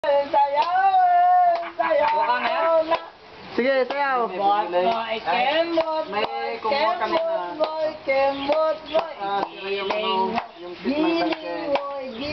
Sige, sayaw. May kumuha kami na. Yung kismas